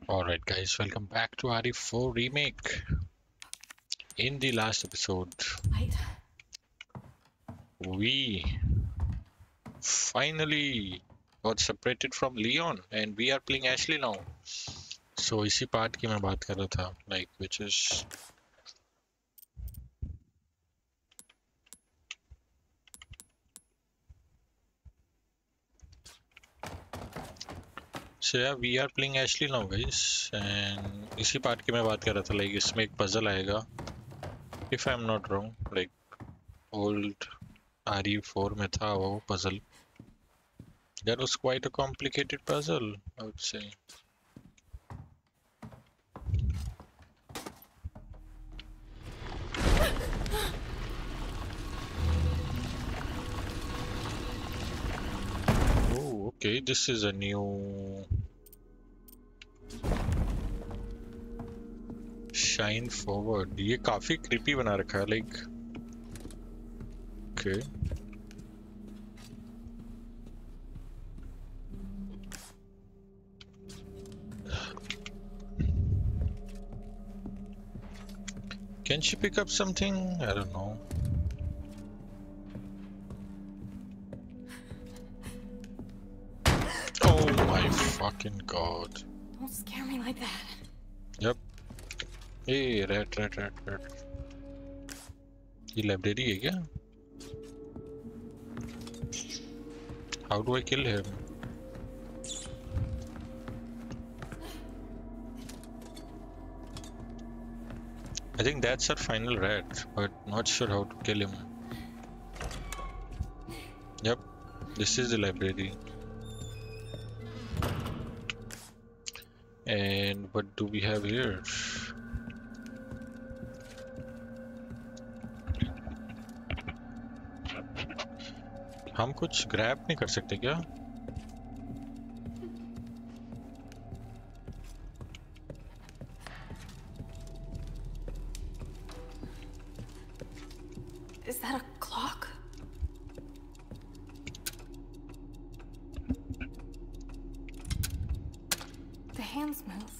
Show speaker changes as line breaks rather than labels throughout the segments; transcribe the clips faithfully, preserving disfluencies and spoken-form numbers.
Alright guys, welcome back to R E four Remake. In the last episode,
Wait.
we finally got separated from Leon and we are playing Ashley now. So इसी part की मैं बात कर रहा था, like which is so yeah, we are playing Ashley now guys and इसी part की मैं बात कर रहा था, like इसमें एक puzzle आएगा if I'm not wrong, like old R E four में था वो puzzle. That was quite a complicated puzzle, I would say. Oh, okay, this is a new shine forward. ये काफी creepy बना रखा है, like okay. Can she pick up something? I don't know. Oh my fucking god.
Don't scare me like that.
Yep. Hey, rat, rat, rat, rat. ये library है क्या? How do I kill him? I think that's our final rat, but not sure how to kill him. Yep, this is the library. And what do we have here? हम कुछ grab नहीं कर सकते क्या?
Is that a clock? The hands move.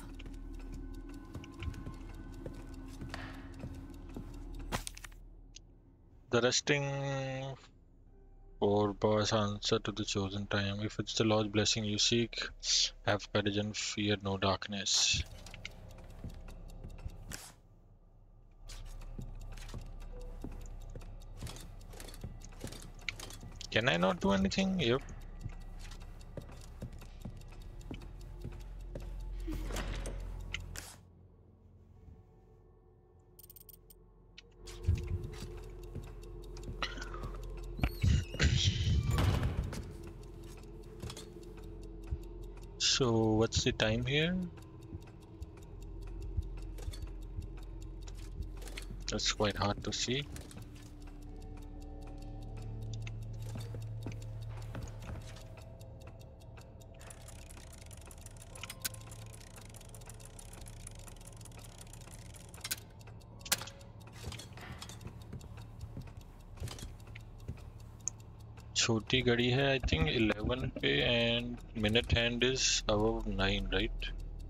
The resting four bars answer to the chosen time. If it's the Lord's blessing you seek, have courage and fear no darkness. Can I not do anything? Yep. So what's the time here? That's quite hard to see. छोटी घड़ी है I think eleven पे and minute hand is above nine, right?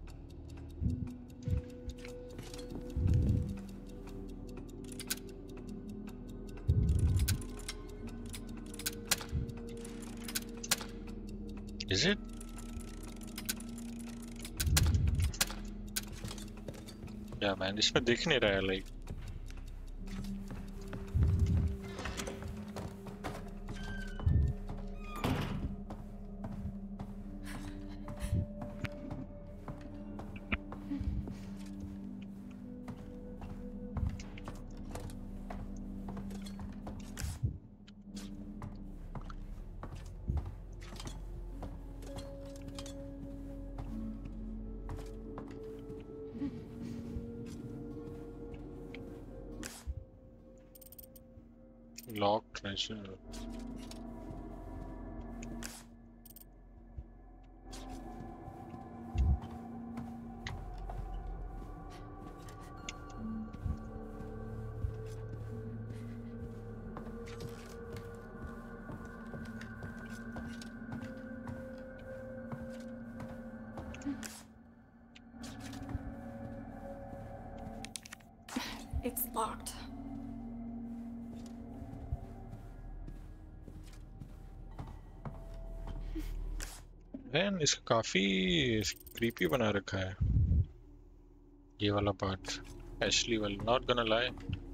Is it? Yeah man, इसमें दिख नहीं रहा है like. Locked treasure.
locked.
Man इसका काफी क्रीपी बना रखा है ये वाला पार्ट एशली वाला not gonna lie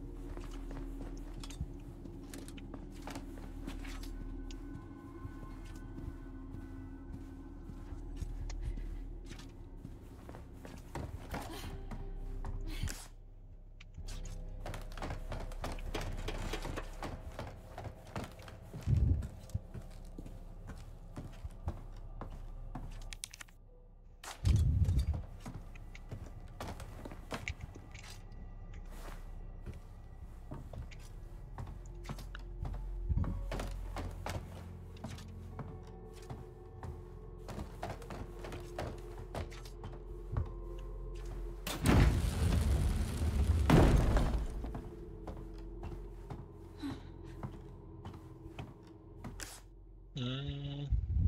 Hmm.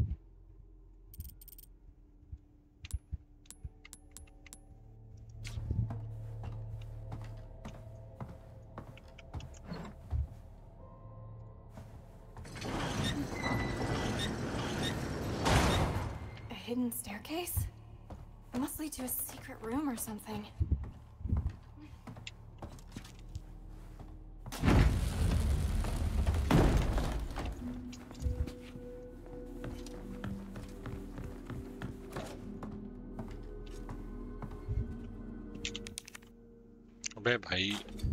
A hidden staircase? It must lead to a secret room or something.
अबे भाई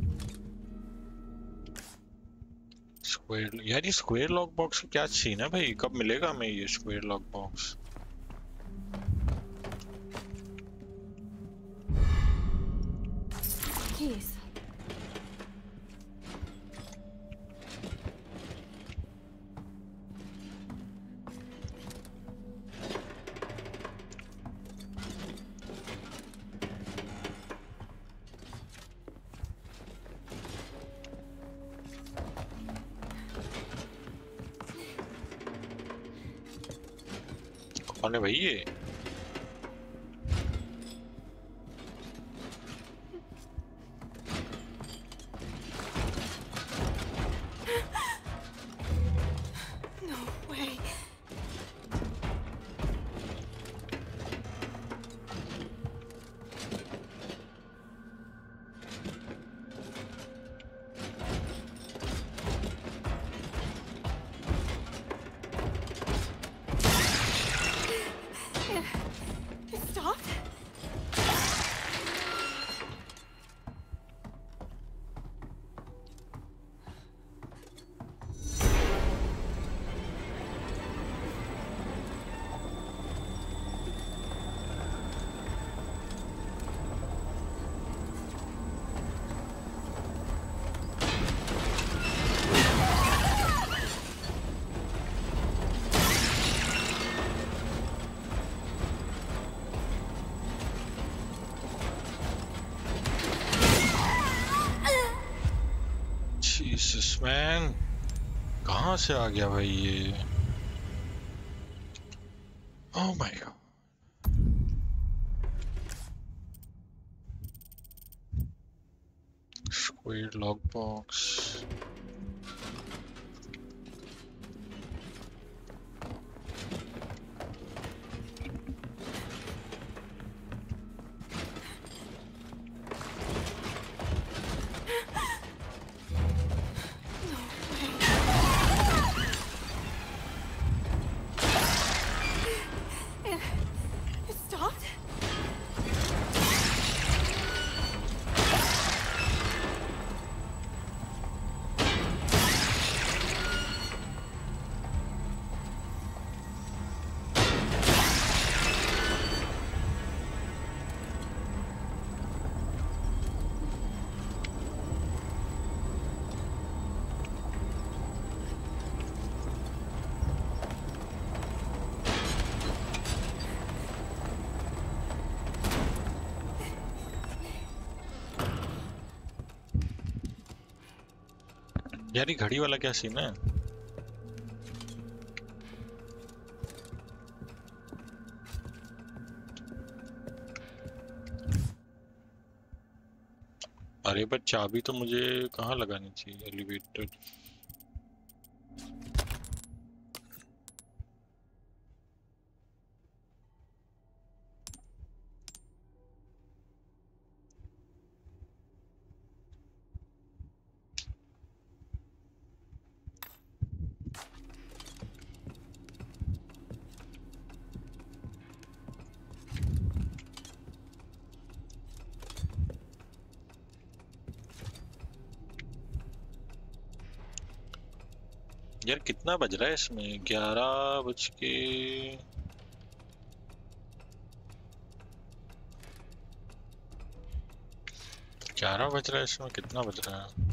स्क्वायर यार ये स्क्वायर लॉक बॉक्स क्या सीन है भाई कब मिलेगा हमें ये स्क्वायर लॉक बॉक्स
Keys.
कौन है भाई ये
No way. It, it stopped?
Jesus man कहाँ से आ गया भाई ये oh my God square lock box
It, it stopped?
यार ये घड़ी वाला क्या सीन है अरे पर चाबी तो मुझे कहाँ लगानी चाहिए? एलिवेटर। यार कितना बज रहा है इसमें? ग्यारह बज के ग्यारह बज रहा है इसमें। कितना बज रहा है?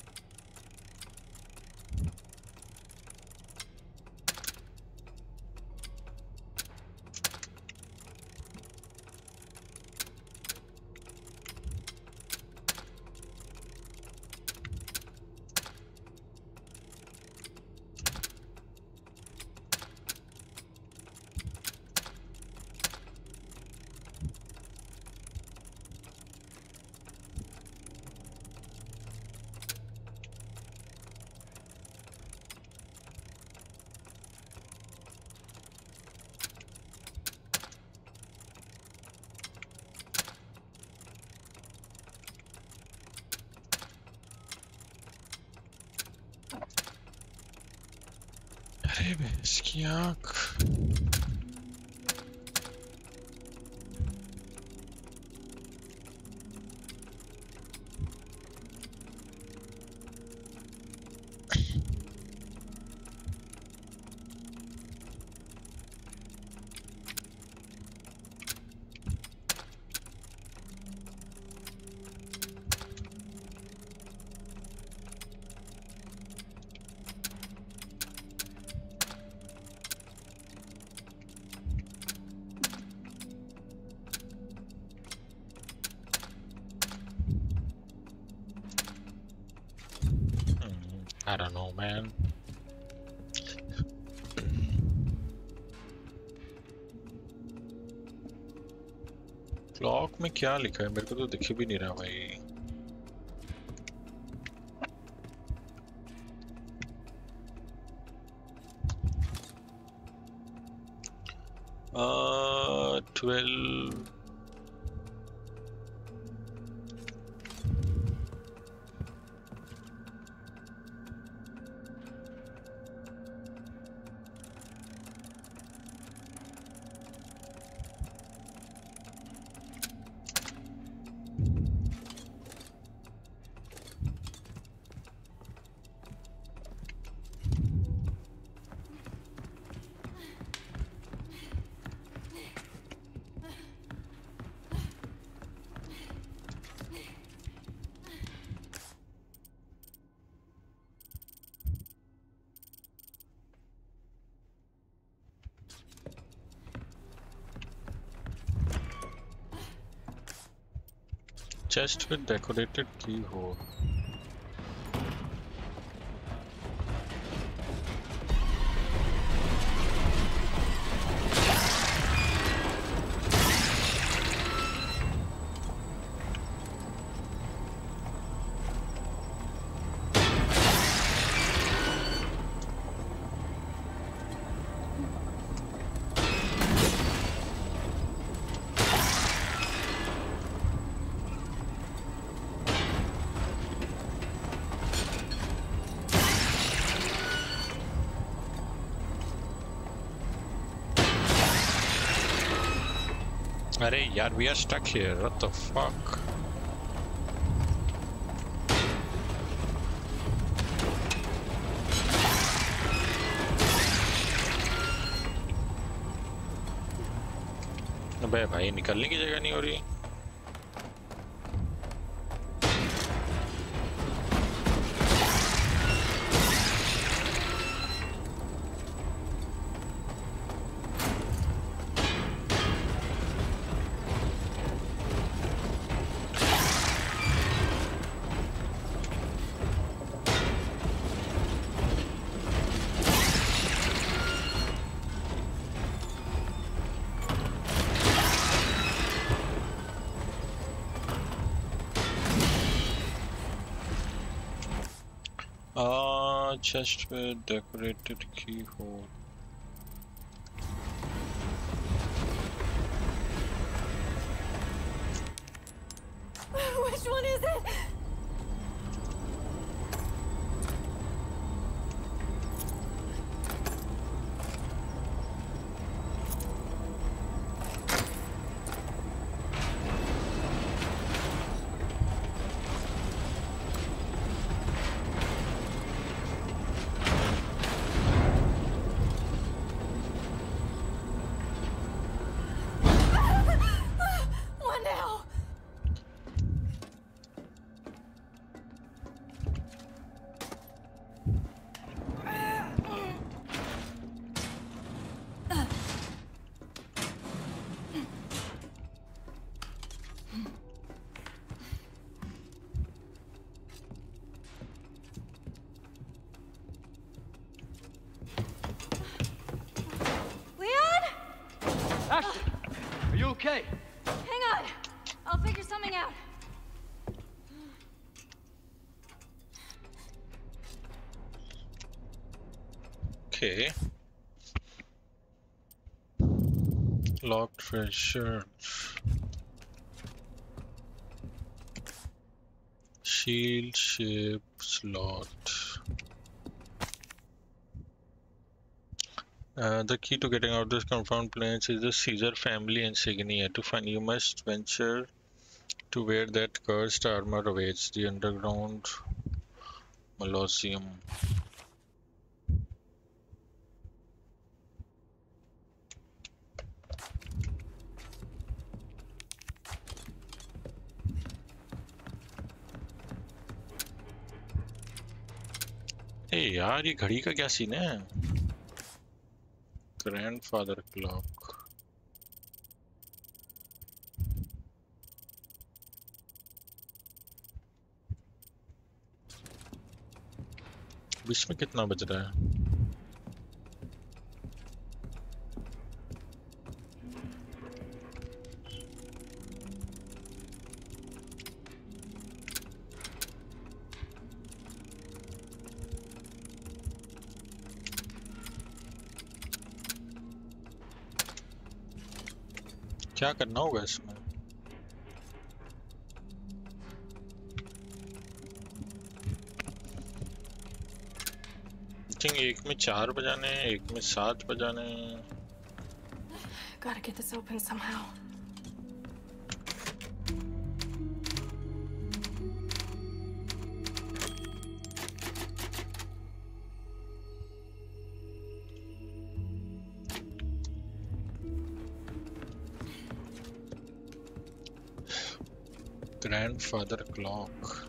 अरे भैंस की आँख। I don't know, man. Clock में क्या लिखा है? मेरे को तो दिख भी नहीं रहा भाई। Twelve. Chest with decorated keyhole. अरे यार, we are stuck here. What the fuck? अबे भाई, निकलने की जगह नहीं हो रही। Ah, chest with decorated keyhole.
Which one is it? What now?
Ashley, are you okay?
Hang on. I'll figure something out.
Okay. Locked treasure. Shield shape slot. Uh, the key to getting out of this confounded place is the Caesar family insignia. To find, you must venture to where that cursed armor awaits, the underground Mausoleum. ए यार ये घड़ी का क्या scene है? Grandfather clock. इसमें कितना बज रहा है? क्या करना होगा इसमें? I think एक में चार बजाने हैं, एक में सात बजाने हैं.
Gotta get this open somehow.
Grandfather clock.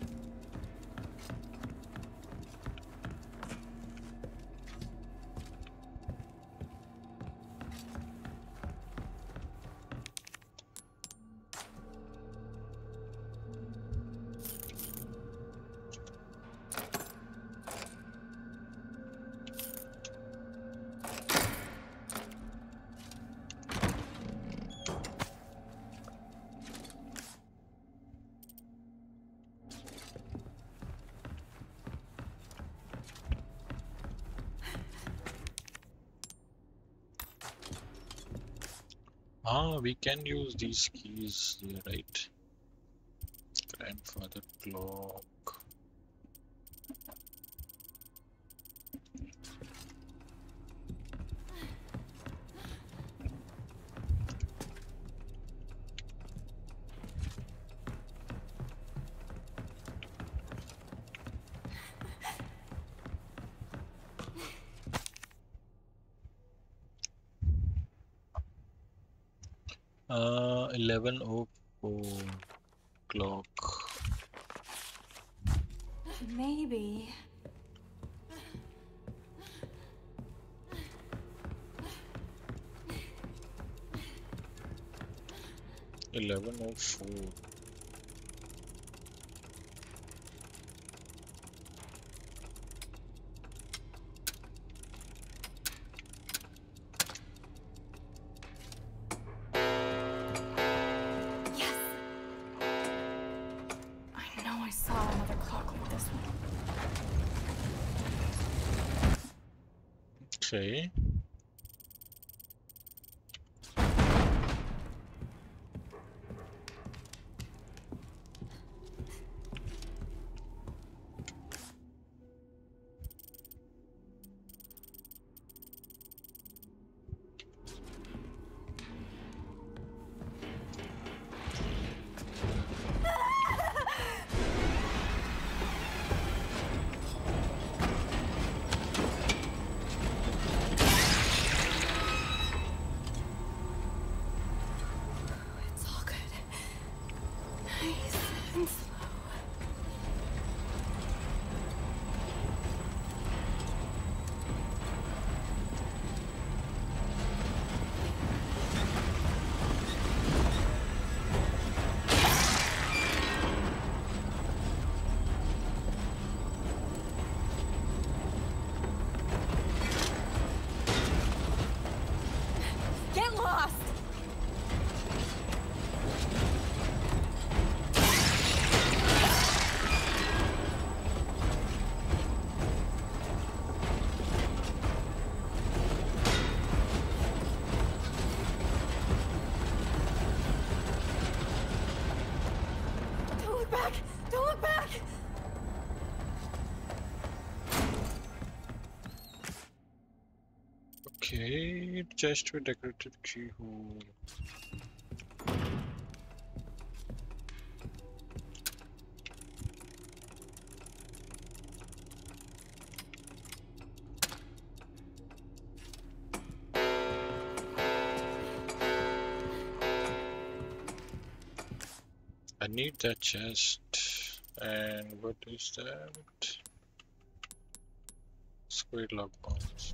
Ah, we can use these keys, yeah, right? Grandfather clock. Uh, eleven oh four clock.
Maybe.
Eleven oh four.
Yes. I know I saw another clock like this one.
Okay.
It's all good. Nice and slow. Get lost! Don't look back! Don't look back!
Okay, chest with decorated keyhole. I need that chest. And what is that? Squid lock bombs.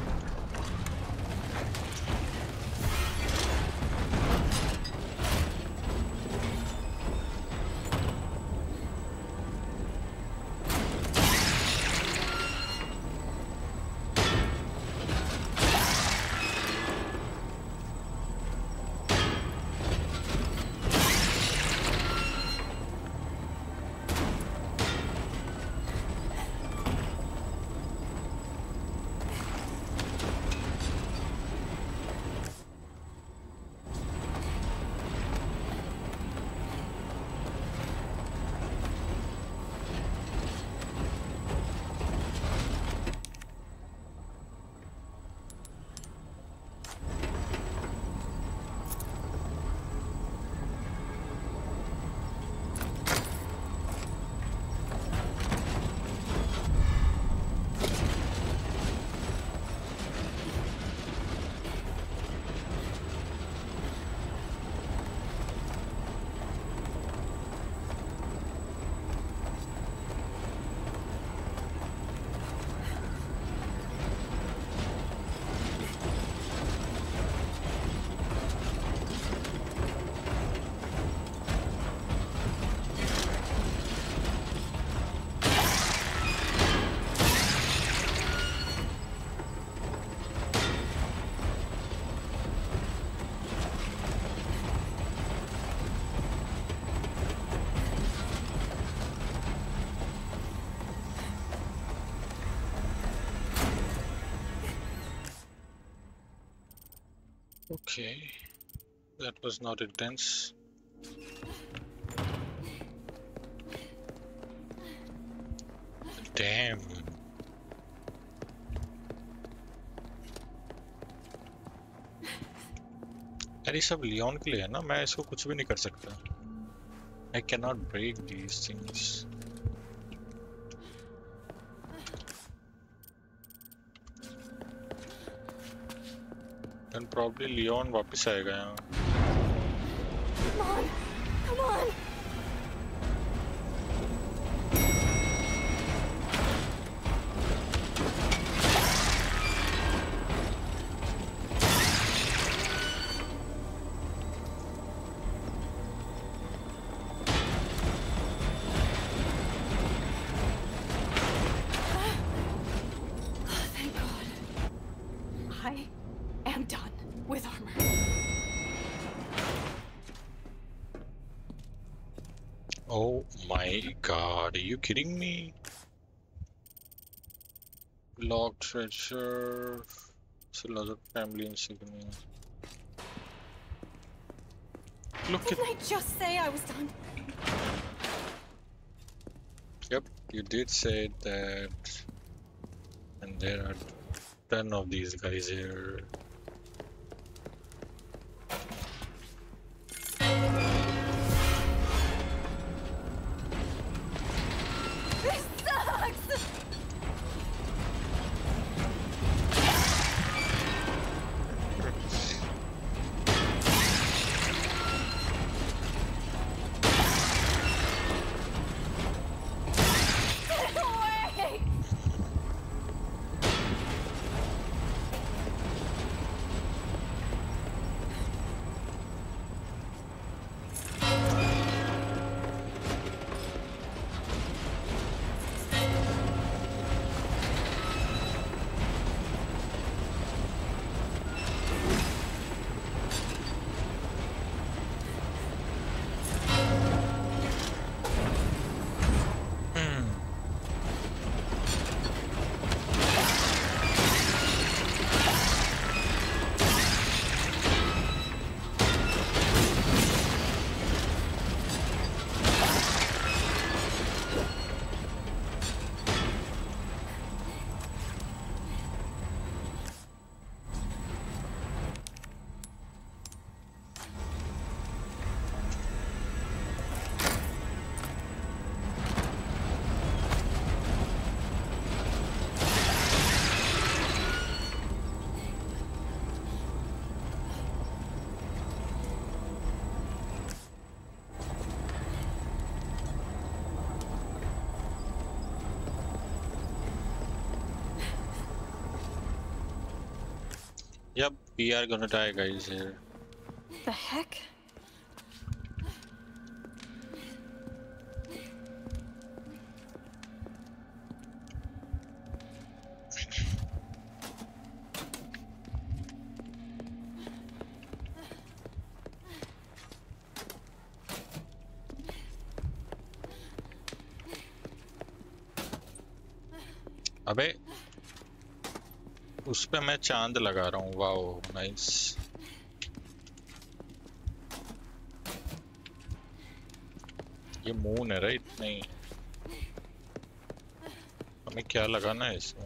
Okay, that was not intense. Damn. यार ये सब Leone के लिए है ना, मैं इसको कुछ भी नहीं कर सकता. I cannot break these things. Then probably Leon वापस आएगा यहाँ.
Come on! Come on! Thank God. I am done with armor.
Oh my God, are you kidding me? Locked treasure. Still other family insignia. Look
Didn't
at.
I just say I was done?
Yep, you did say that. And there are ten of these guys here.
This sucks! Get away!
Yep, we are gonna die, guys, here.
The heck?
अबे उस पे मैं चांद लगा रहा हूँ। Wow nice. ये moon है राइट? नहीं, हमें क्या लगाना है इसमें?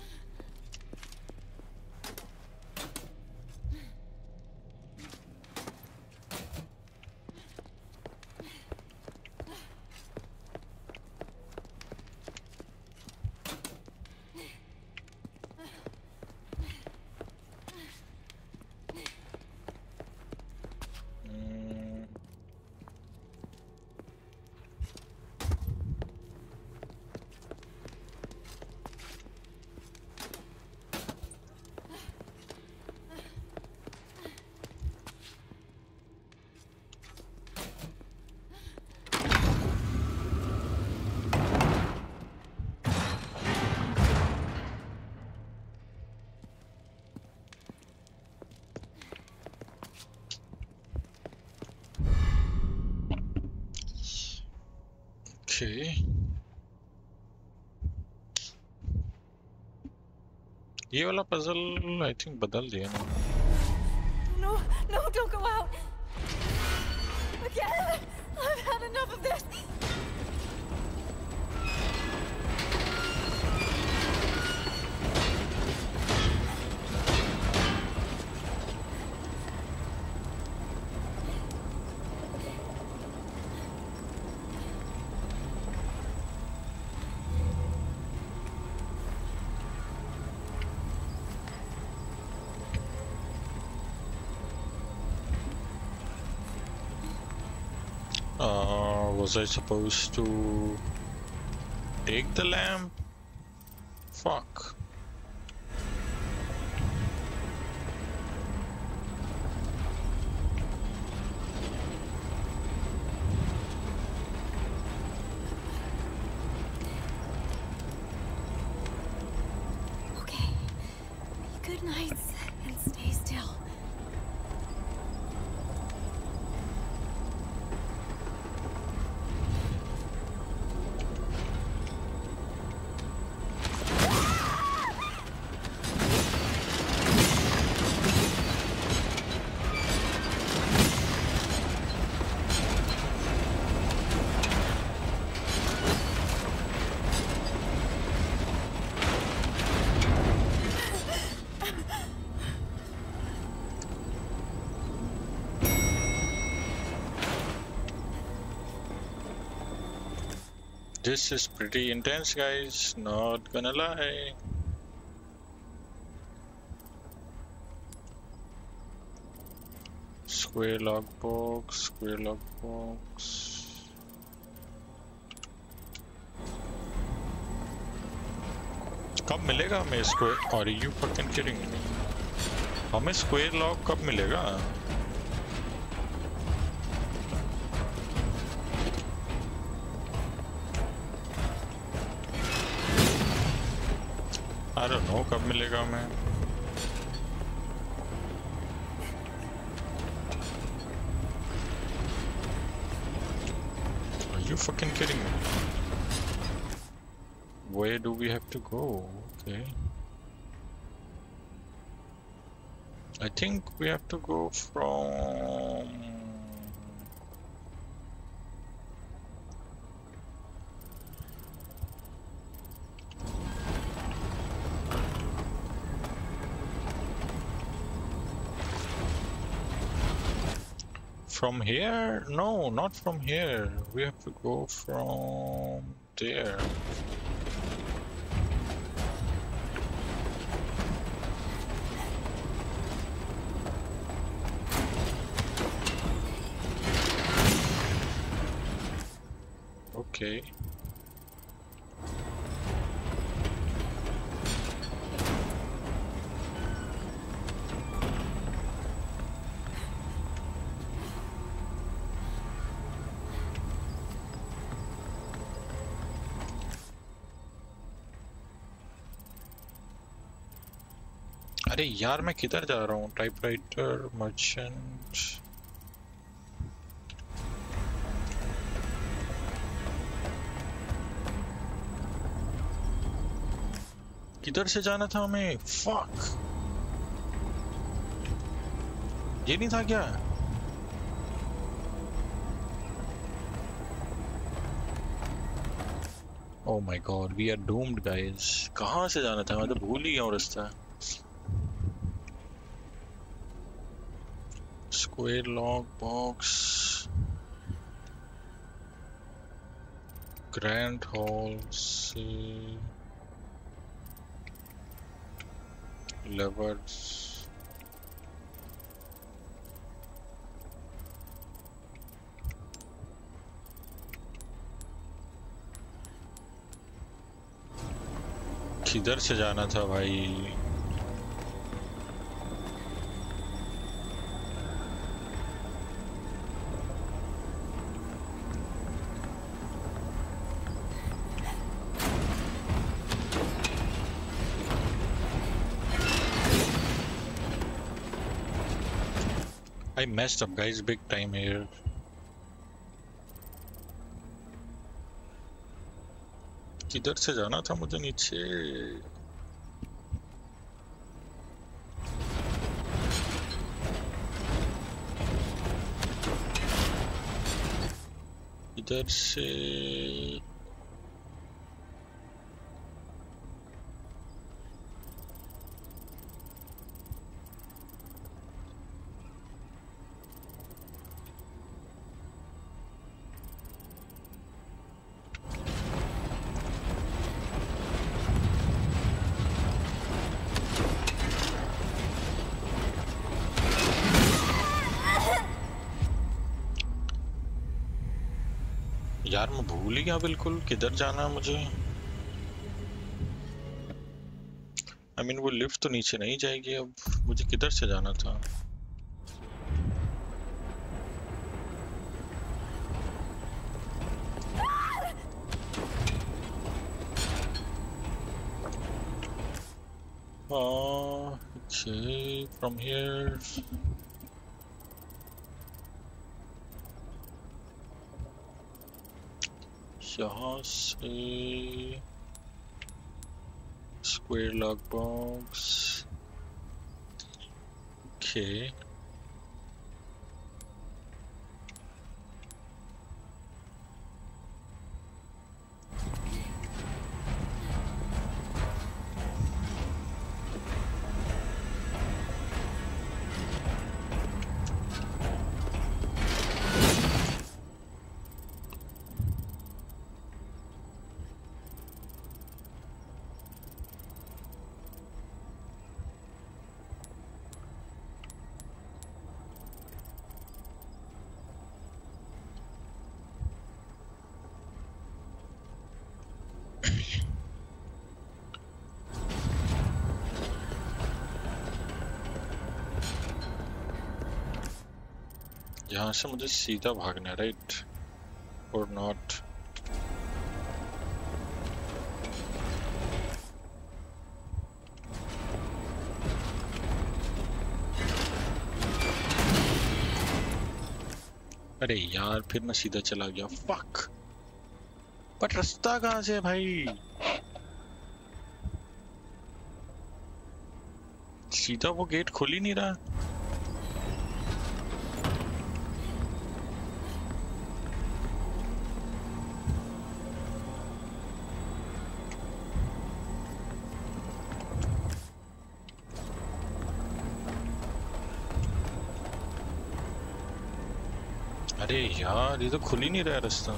Okay. ये वाला पजल आई थिंक बदल दिया ना।
No, no, don't go out! Again! I've had enough of this!
Uh, was I supposed to take the lamp? Fuck.
Okay. Good nights and stay still.
This is pretty intense, guys. Not gonna lie. Square logbox, square logbox. कब मिलेगा हमें square? Are you fucking kidding me? हमें square lock कब मिलेगा? I don't know कब मिलेगा हमें? Are you fucking kidding me? Where do we have to go? Okay. I think we have to go from... From here? No, not from here. We have to go from there. Okay. अरे यार मैं किधर जा रहा हूँ? Typewriter merchant किधर से जाना था हमें? फक, ये नहीं था क्या? Oh my god, we are doomed guys. कहाँ से जाना था? मैं तो भूल ही गया हूँ रास्ता. Square log box, Grand Hall, C, levers, किधर से जाना था भाई? I messed up guys big time here. किधर से जाना था मुझे नीचे? इधर से यार मैं भूल ही गया बिल्कुल किधर जाना है मुझे. आई मीन वो लिफ्ट तो नीचे नहीं जाएगी. अब मुझे किधर से जाना था? Oh, okay, from here. यहाँ से square log box. Okay. यहाँ से मुझे सीधा भागना है, राइट? और नॉट? अरे यार फिर मैं सीधा चला गया, फक। बट रास्ता कहाँ से है भाई? सीधा वो गेट खुल ही नहीं रहा। अरे यार ये तो खुल ही नहीं रहा है रास्ता।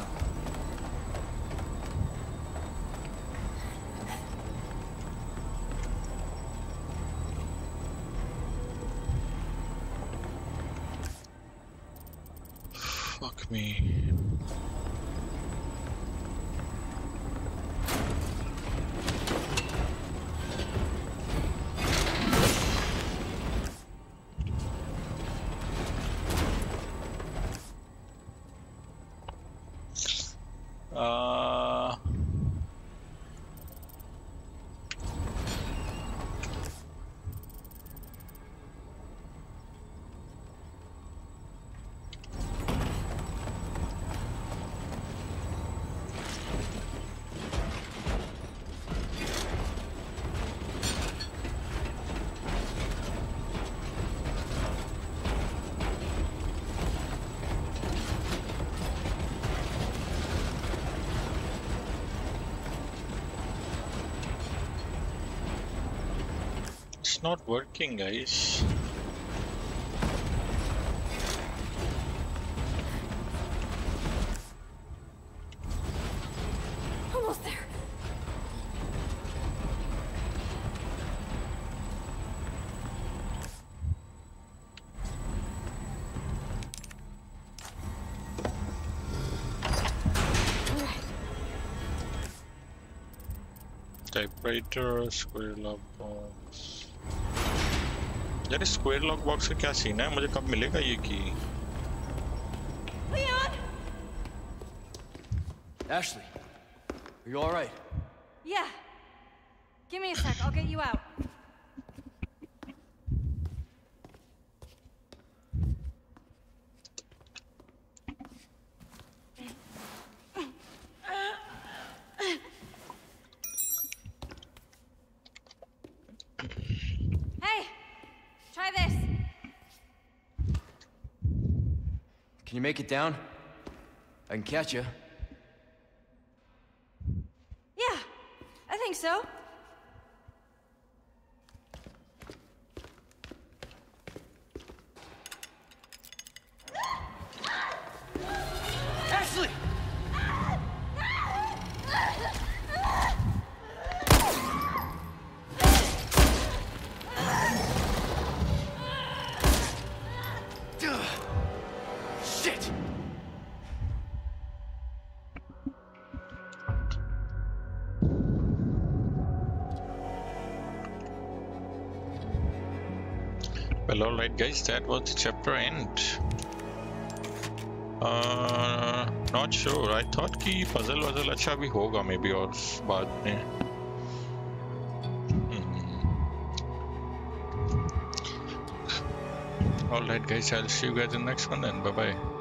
Fuck me. Uh, it's not working, guys.
Almost there.
Typewriter, square lock box. यार स्क्वायर लॉक बॉक्स का क्या सीन है? मुझे कब मिलेगा ये की?
Leon!
Ashley, are you all right?
Yeah. Give me a sec. I'll get you out. Hey! Try this.
Can you make it down? I can catch you.
Yeah, I think so.
Ashley! Shit!
Well, alright guys, that was the chapter end. Uh, not sure. I thought कि puzzle वजल अच्छा भी होगा maybe और बाद में. Hmm. Alright guys, I'll see you guys in the next one then. Bye bye.